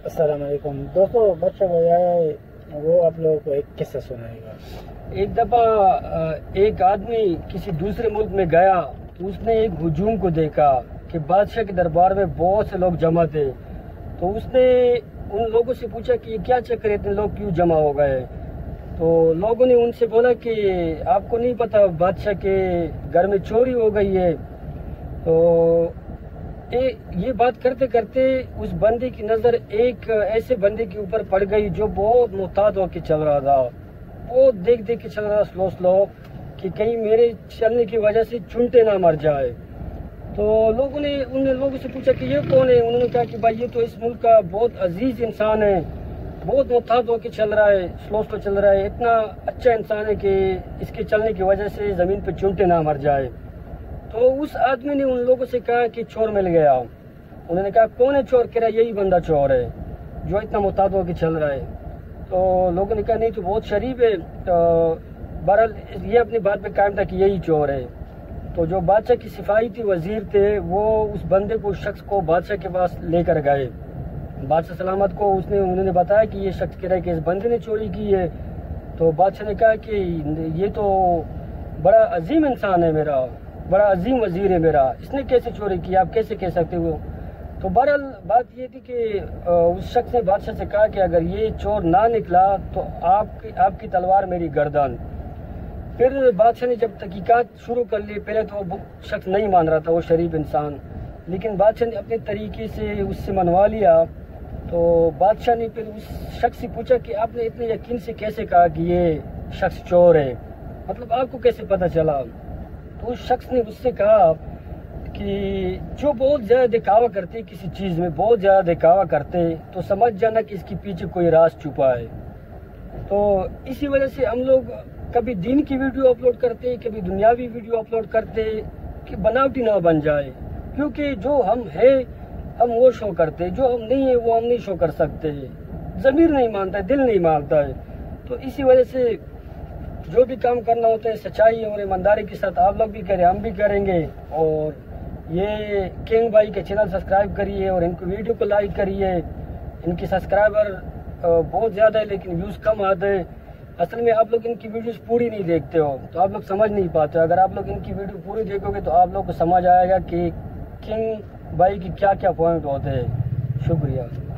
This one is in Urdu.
السلام علیکم دوستو، بچہ وہ آپ لوگوں کو ایک قصہ سنائے گا۔ ایک دفعہ ایک آدمی کسی دوسرے ملک میں گیا تو اس نے ایک ہجوم کو دیکھا کہ بادشاہ کے دربار میں بہت سے لوگ جمع تھے، تو اس نے ان لوگوں سے پوچھا کہ یہ کیا چکر ہے، اتنے لوگ کیوں جمع ہو گئے؟ تو لوگوں نے ان سے بولا کہ آپ کو نہیں پتہ بادشاہ کے گھر میں چوری ہو گئی ہے۔ تو یہ بات کرتے کرتے اس بندے کی نظر ایک ایسے بندے کے اوپر پڑ گئی جو بہت محتاط ہو کے چل رہا تھا، بہت دیکھ کے چل رہا سلو کہ کہیں میرے چلنے کی وجہ سے چنٹے نہ مر جائے۔ تو ان لوگوں سے پوچھا کہ یہ کون ہے؟ انہوں نے کہا کہ بھائی یہ تو اس ملک کا بہت عزیز انسان ہے، بہت محتاط ہو کے چل رہا ہے، سلو چل رہا ہے، اتنا اچھا انسان ہے کہ اس کے چلنے کی وجہ سے زمین پہ چنٹے نہ مر جائے۔ تو اس آدمی نے ان لوگوں سے کہا کہ چور مل گیا۔ انہوں نے کہا کون ہے چور؟ کہہ رہا یہی بندہ چور ہے جو اتنا محتاط ہو کے چل رہا ہے۔ تو لوگوں نے کہا نہیں تو بہت شریف ہے۔ تو بہرحال یہ اپنی بات پہ قائم تھا کہ یہی چور ہے۔ تو جو بادشاہ کی صفائی تھی، وزیر تھے، وہ اس بندے کو، شخص کو بادشاہ کے پاس لے کر گئے۔ بادشاہ سلامت کو انہوں نے بتایا کہ یہ شخص کہہ رہا ہے کہ اس بندے نے چوری کی ہے۔ تو بادشاہ نے کہا کہ یہ تو بڑا عظیم انسان ہے میرا، بڑا عظیم وزیر ہے میرا، اس نے کیسے چوری کی؟ آپ کیسے کہہ سکتے ہو؟ تو بہرحال بات یہ تھی کہ اس شخص نے بادشاہ سے کہا کہ اگر یہ چور نہ نکلا تو آپ کی تلوار میری گردن۔ پھر بادشاہ نے جب تحقیقات شروع کر لی، پہلے تو وہ شخص نہیں مان رہا تھا، وہ شریف انسان، لیکن بادشاہ نے اپنے طریقے سے اس سے منوا لیا۔ تو بادشاہ نے پھر اس شخص سے پوچھا کہ آپ نے اتنے یقین سے کیسے کہا کہ یہ شخص چور ہے؟ مطلب آپ کو کیسے پتہ چلا؟ تو اس شخص نے اس سے کہا کہ جو بہت زیادہ دکھاوا کرتے کسی چیز میں، بہت زیادہ دکھاوا کرتے تو سمجھ جانا کہ اس کے پیچھے کوئی راز چھپا ہے۔ تو اسی وجہ سے ہم لوگ کبھی دین کی ویڈیو اپلوڈ کرتے، کبھی دنیاوی ویڈیو اپلوڈ کرتے کہ بناوٹی نہ بن جائے، کیونکہ جو ہم ہیں ہم وہ شو کرتے، جو ہم نہیں ہیں وہ ہم نہیں شو کر سکتے، ضمیر نہیں مانتا ہے، دل نہیں مانتا ہے۔ تو اسی وجہ سے جو بھی کام کرنا ہوتا ہے سچائی اور ایمانداری کے ساتھ آپ لوگ بھی کریں، ہم بھی کریں گے۔ اور یہ کنگ بھائی کے چینل سبسکرائب کریے اور ان کو ویڈیو کو لائک کریے۔ ان کی سبسکرائبر بہت زیادہ ہے لیکن ویوز کم آتے ہیں۔ اصل میں آپ لوگ ان کی ویڈیوز پوری نہیں دیکھتے ہو تو آپ لوگ سمجھ نہیں پاتے۔ اگر آپ لوگ ان کی ویڈیو پوری دیکھو گے تو آپ لوگ کو سمجھ آئے گا کہ کنگ بھائی کی کیا کیا پوائنٹ ہوتے ہیں۔ شکریہ۔